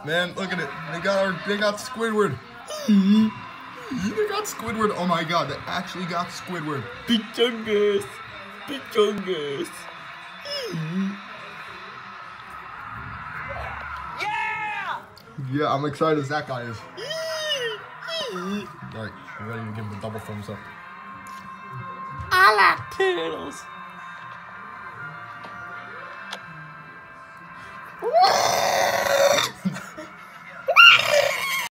Man, look at it. They got Squidward. They got Squidward. Oh my god, they actually got Squidward. Pichongas. Pichongas. Yeah, I'm excited as that guy is. Alright, you ready to give him the double thumbs up? I like turtles.